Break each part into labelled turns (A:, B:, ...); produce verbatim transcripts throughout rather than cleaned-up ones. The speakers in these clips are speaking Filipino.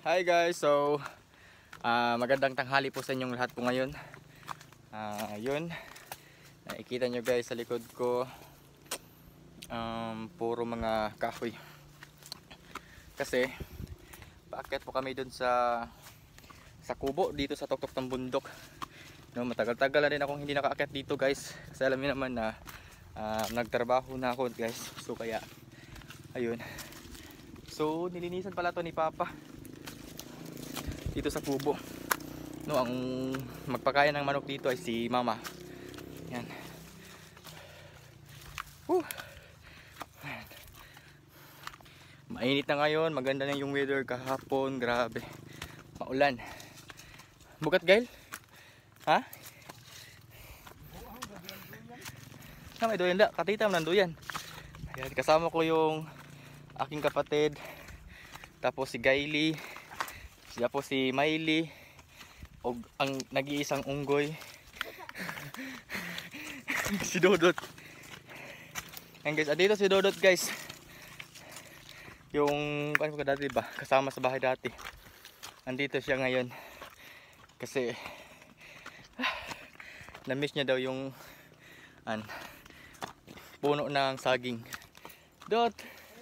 A: Hi guys, so uh, magandang tanghali po sa inyong lahat po ngayon. Uh, yun, nakikita nyo guys sa likod ko, um, puro mga kahoy. Kasi paakyat po kami dun sa sa kubo dito sa tuktok ng bundok. No, matagal-tagal na rin akong hindi nakaakyat dito guys. Kasi alam niyo naman na uh, nagtrabaho na ako guys. So kaya ayun. So nilinisan pala to ni Papa dito sa kubo. No, ang magpakain ng manok dito ay si Mama. Yan. Woo. Mainit na ngayon, maganda na yung weather kahapon, grabe. Maulan. Bukat Gail? Ha? Kamay doyan da, katita mo nanduyan. Ayan, kasama ko yung aking kapatid. Tapos si Gaily. Siya po si Miley o ang nag-iisang unggoy si Dodot. Ayan guys, andito si Dodot guys. Yung ano ko dati ba, kasama sa bahay dati. Andito siya ngayon kasi ah, na-miss niya daw yung an, puno ng saging. Dot.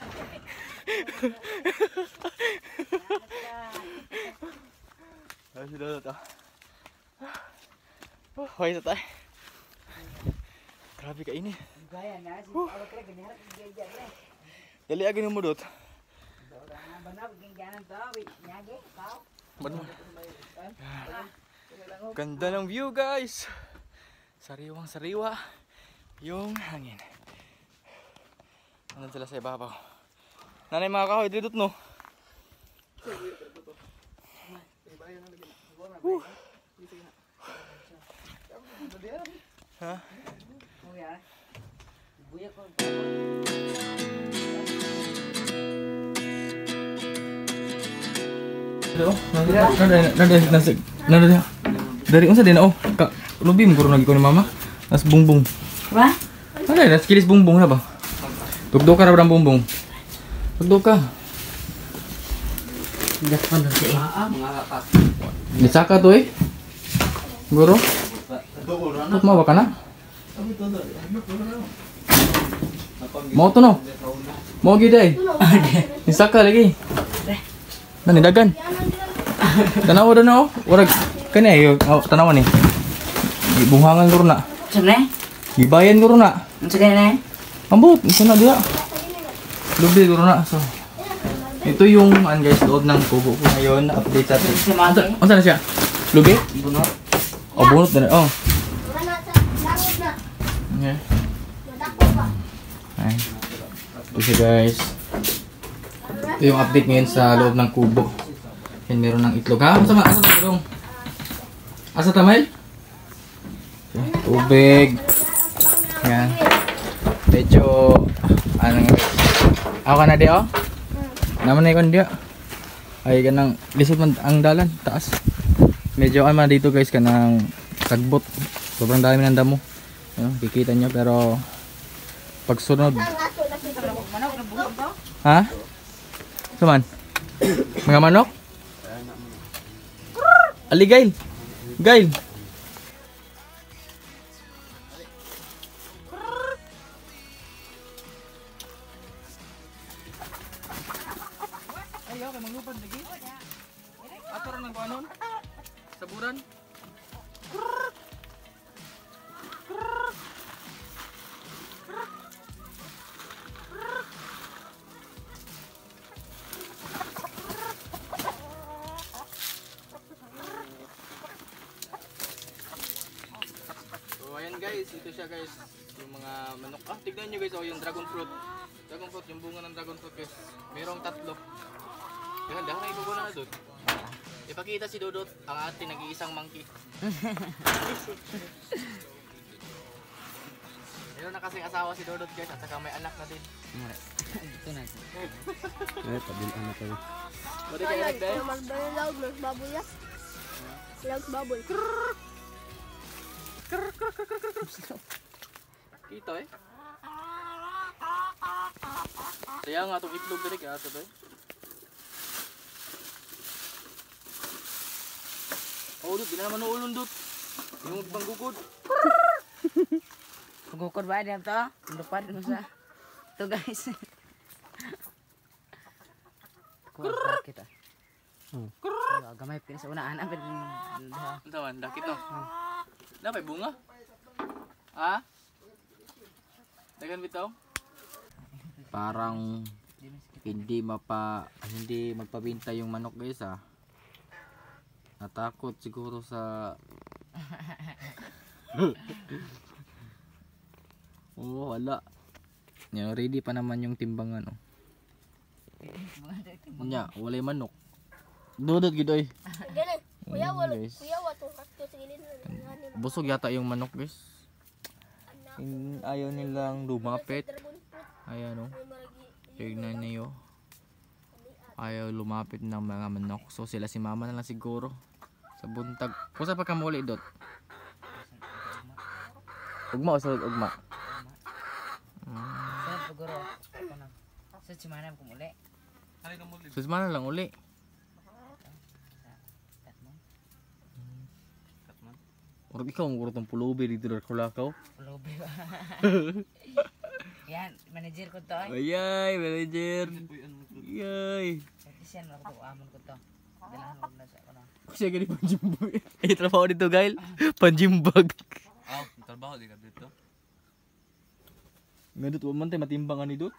A: Ay, si Dodot ah. Oh, okay na tayo. Grabe ka ini. Uh. Dali agin mo Dot. Ganda ng view guys. Sariwang sariwa yung hangin. Nandun sila sa ibabaw. Nanay mga kahoy dito no. Uh. Ha? Hello? Nada nada nasi nada dari unsa din oh ka lubim guro lagi ko ni Mama. Nas bungbung. Ba? Ano nas kilis bungbung na ba? Tugdo ka ra ang bungbung. Tugdo ka. Dak pa do si ah mga kapat. Nisaka to eh. Guro. Tut mo ba kana? Mau to no? Mau gid ay. Nisaka lagi. Nani dagan. Tanaw do no. Urag kani ayo tanaw ni. Bungangan guro na. Sene? Gibayan guro na. Unsa kani? Ambot, isa na dia. Lubi guro na. So ito yung an guys, loob ng kubo ko ngayon. Update natin. Unsa na siya? Lubi? Bunot. Oh, bunot na. Oh. Okay. Ay. Ito siya guys. Ito yung update ngayon sa loob ng kubo. Yan, meron ng itlog. Ha? Asa ma? Asa ma? Asa, asa tamay? Okay. Tubig. Yan. Medyo ano nga. Ako ka na di oh? Naman na ikon dia. Ay kanang lisod man ang dalan taas. Medyo ay man dito guys kanang sagbot. Sobrang dami ng damo. Ano, kikita nyo pero pag sunod. Ha? Saman? Mga manok? Ali Gail. Gail. Ayaw kay manglupad lagi. Ato ra nang kuanon. Saburan. So ayan guys, ito siya guys. Yung mga manok. Ah, tignan nyo guys, oh, yung dragon fruit. Dragon fruit, yung bunga ng dragon fruit guys. Merong tatlo. Yan, dahil na ibubunan na doon. Ipakita si Dodot, ang ating nag-iisang monkey. Meron na kasing asawa si Dodot guys, at saka may anak na din. Ito na ito. Ay, pabilaan na tayo. Bari kayo nagday?
B: Magbalang laog, laog baboy ya. Laog baboy.
A: Kita eh. Sayang nga itong itlog dali ka ito eh. Dut, di na naman uulon Dut. Yung panggugod.
C: Pagukod ba diyan to? Lupad mo sa. To guys. Kuha pa kita.
A: Hmm.
C: Oh, gamay pin sa unaan ang pin.
A: Ang tawan, dakit no. Dapat bunga. Ha? Dagan bitaw. Parang hindi mapa hindi magpabinta yung manok guys ah. Natakot siguro sa oh, wala. Yan, ready pa naman yung timbangan oh. Nya, walay manok. Dudot gid oy.
B: Gani. Kuya wala.
A: guys.
B: Kuya wa to rakto sa gilid na.
A: Busog yata yung manok guys. In, ayaw nilang lumapit.
B: Dragon fruit.
A: Ayan oh.
B: May maragi.
A: Tignan niyo. Ayaw lumapit ng mga manok. So sila si mama na lang siguro. Sa buntag. Kusa pa ka muli dot. Ugma o sa ugma?
C: Sa siguro. Ano? Sa chimana ko muli.
A: So si mana lang uli.
C: Tatmo.
A: Or ikaw ang gurutong pulubi dito na kulakaw.
C: Lobe ba? Yan, manager ko to ay.
A: Ayay, manager. Ayay.
C: Partisan ako to, amon ko to. Dalahan ko na sa ano.
A: Kasi gani panjimbag. Ay, trabaho dito, guys. Panjimbag.
D: Ah, trabaho di ka dito.
A: Nga dut, man tayo matimbangan ni dut.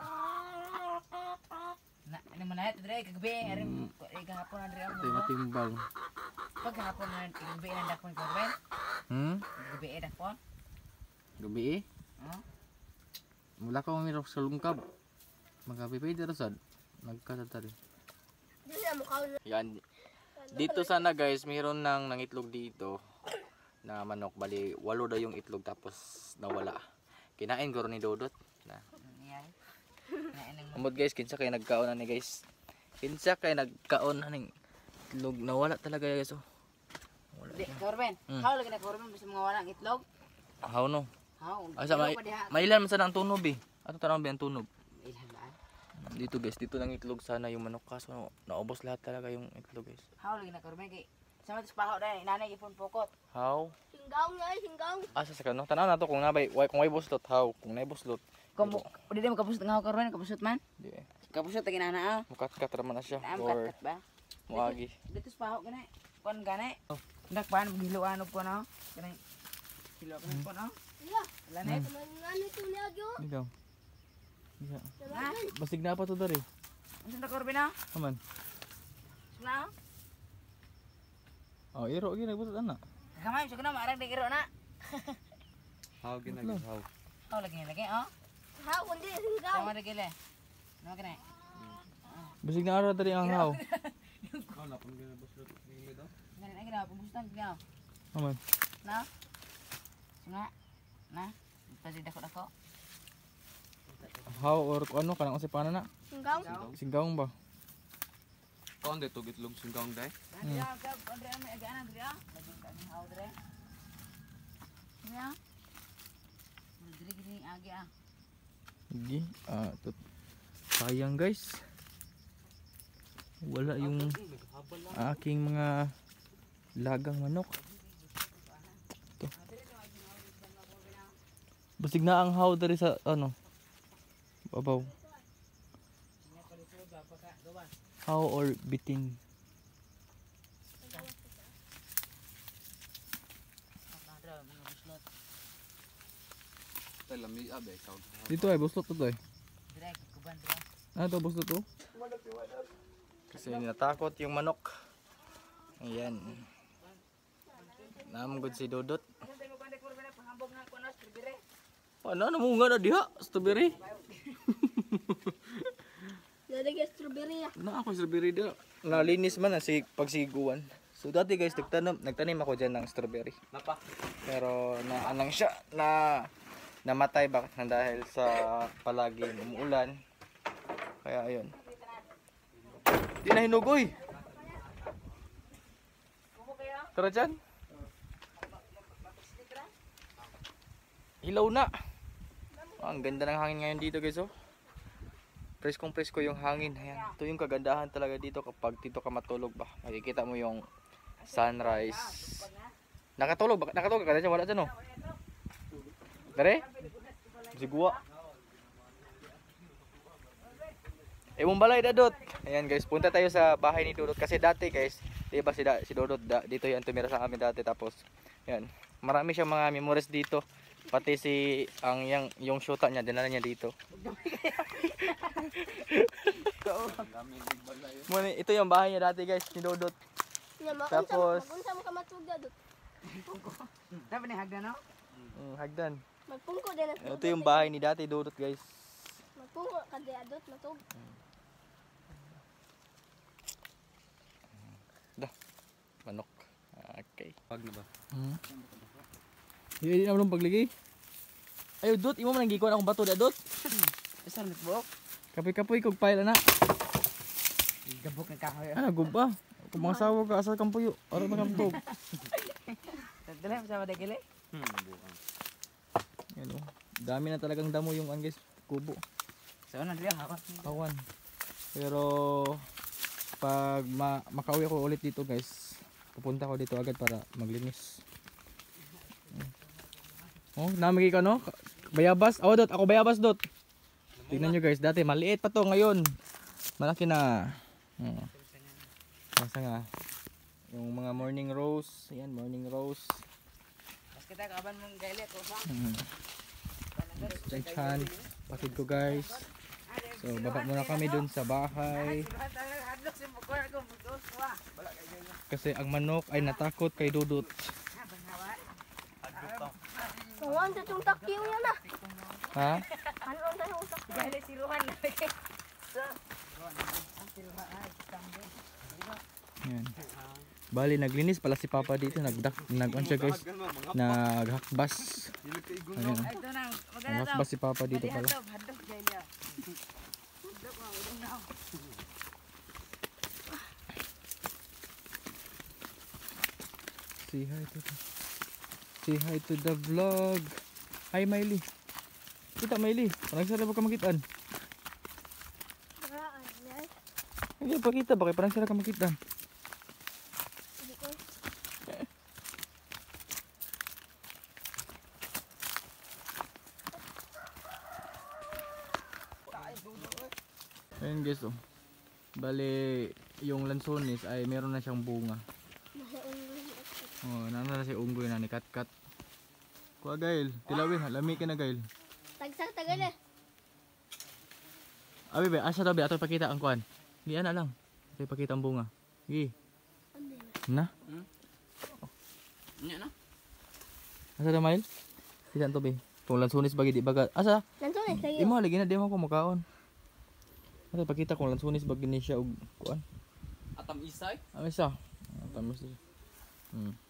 C: Na, ano man na ito, Dre, kagabi, aring, eh, kahapon na Dre,
A: Tayo matimbang.
C: pag kahapon na, kagabi na dakpon ko, Dre,
A: Hmm?
C: kagabi na dakpon,
A: Gabi eh.
C: oh,
A: Mula ka mamirok sa lungkab. Magkapipay dito sad. Nagkatatari.
B: Dili na mukha na.
A: Yan. Dito sana guys, mayroon nang nangitlog dito na manok. Bali, walo daw yung itlog tapos nawala. Kinain ko rin ni Dodot. Na.
C: nangyari, na inang,
A: Amod guys, kinsa kayo nagkaon na ni guys. Kinsa kayo nagkaon na ng itlog. Nawala talaga guys. Oh. Wala
C: di,
A: siya.
C: Corben,
A: Hmm.
C: how lagi na Corben, basta mga walang itlog,
A: How no?
C: how,
A: Asa may
C: pa diha,
A: mailan man sana ang tunob eh. Ato tanong ba ang tunob?
C: ilan ba,
A: Dito guys, dito nang itlog sana yung manok kaso naubos lahat talaga yung itlog guys.
C: how lagi na Corben, kay, sa mga paho Dre, nanay ipon pokot,
A: How?
B: Singgaw nga ay singgaw.
A: Asa sa kano? Tanaw na to kung nabay way kung way buslot how kung nay buslot.
C: kung, di di mo kapusot nga ako Corben, kapusot man,
A: Di eh.
C: kapusot, tagi na na,
A: Mukat-kat raman na siya
C: naam
A: or
C: kat-kat ba,
A: muagi.
C: dito sa paho, gani, kon gani, ndak paano, giluan ko na, gani, giluan ko na,
B: Yeah.
C: lanet,
B: Mangan ito niya gyo.
A: Ikaw. Iya.
C: ha,
A: Basig na pa to dari.
C: ano na Corben na,
A: Aman.
C: na,
A: Oh, iro gi nagbusot ana.
C: kamay, sige na, maarang di iro na,
D: How ginagawa? How?
C: how lagi lagi, oh,
B: Ha kundi singgaw.
C: sama lagi le, no gani,
A: Basig na ara dari ang haw.
D: How na pang ginabuslot ni daw?
C: gani lagi na, pagustan ka,
A: Aman.
C: na, na, na, pwede dako dako,
A: How or ano kanang usipanan na?
B: Singgaw.
A: Singgaong ba?
D: Kaon dito gitlog singgang day.
C: Andre, ka, Andre, may agaan, Andre, ah, lagi ka ni how Andre, ya, Andre gini agi ah,
A: Gi. Ah, tut. Sayang guys. Wala yung aking mga lagang manok. Ito. Basig na ang haw dari sa ano. Babaw. Haw or bitin.
C: Andre, mga buslot,
D: Tay lami abe kaon.
A: Dito ay buslot to ay.
C: Andre, kuban Andre,
A: Ah, to buslot to. Kasi natakot yung manok. Ayan. Namgod si Dodot.
C: ano tayo mo pande Corben na, pahambog na ko na, strawberry,
A: Ano namunga na diha? Strawberry.
B: Lalagyan strawberry ah.
A: Na ako strawberry diha. Nalinis man na si pagsiguan. So dati guys, nagtanim, nagtanim ako diyan ng strawberry.
D: Napa.
A: Pero na anang siya na namatay bakit na dahil sa palagi umuulan. Kaya ayun. Di na hinugoy. Tara dyan. Hilaw na. Oh, ang ganda ng hangin ngayon dito guys oh. Preskong presko yung hangin. Ayan. Ito yung kagandahan talaga dito kapag dito ka matulog ba. Makikita mo yung sunrise. Nakatulog, baka- nakatulog ka dyan, wala dyan oh. Dere? Sigua. Ewan balay Dodot. Ayan guys, punta tayo sa bahay ni Dodot kasi dati guys, 'di ba si, da, si Dodot da, dito 'yan tumira sa amin dati tapos 'yan. Marami siyang mga memories dito. Pati si ang yang yung shota niya dinala niya dito. Muna, ito yung bahay niya dati guys ni Dodot.
B: Nya maunsa
A: Tapos-
B: magunsa mo ka matugda dot.
C: Dapat ni hagdan no?
A: Mm, hagdan.
B: Magpungko din at
A: Ito yung bahay ni dati Dodot guys.
B: Magpungko ka di adot matug.
A: Manok. Okay.
D: Pag na ba?
A: Hmm. Hindi na naman pagligi. Ayo Dot, imo man nang gikuan akong bato da Dot.
C: Isang nitbok.
A: Kapoy-kapoy kog pile na.
C: Gabok ng kahoy.
A: Ah, guba. Kung mga sawa ka asa kang puyo. Ora man kang tog.
C: Tadala sa mga kili.
D: Hmm, bukan.
A: Yan oh. Dami na talagang damo yung ang guys, kubo.
C: So na dili ako.
A: Awan. Pero pag ma makauwi ako ulit dito guys, pupunta ko dito agad para maglinis. Oh, namigi ka no? Bayabas. Oh, Dot, ako bayabas Dot. Tingnan nyo guys, dati maliit pa to ngayon. Malaki na. Hmm. Basta nga. Yung mga morning rose, ayan, morning rose.
C: Mas kita kaban mong gaili ko sa.
A: Hmm. Chan, pakid ko guys. So, baba muna kami dun sa bahay.
C: Hadlok si mukor ko mudos wa.
A: Kasi ang manok ay natakot kay Dudut.
B: Kawan sa tong takyo yan na.
A: Ha?
B: Ano sa tong takyo?
C: Gaili si Ruhan. So,
A: Ayan. Bali, naglinis pala si Papa dito. Nagdak, nag siya guys. Naghakbas. Ayan.
C: ay to nang magana daw.
A: Naghakbas si Papa dito pala.
C: Hadlok, hadlok gaili. Hadlok wa udong na.
A: Say hi to the, say hi to the vlog. Hi Miley. Kita Miley. Parang sarap ka makitaan.
B: Braan, yan.
A: Hindi pa kita. Bakit parang sarap ka makitaan?
B: Hindi ko.
A: Ayan guys oh. Bali, yung lansones ay meron na siyang bunga.
B: Nasa unggoy.
A: Oh, nana na si unggoy na ni Kat-Kat. Kuha Gail, tilawin, lami ka na Gail.
B: Tagsak tagal eh.
A: Abi be, asa daw be ato ipakita ang kuan. Di ana lang. Ato ipakita ang bunga. Gi.
B: Ano na?
A: Na?
C: Nya na.
A: Asa daw Mail? Kita to be. Kung lansones bagi di baga. Asa?
B: Nanto na kayo.
A: Imo lagi na di mo ko makaon. Ato ipakita kung lansones bagi ni siya og kuan.
D: Atam isay?
A: Ang isa. Tamis. Hmm.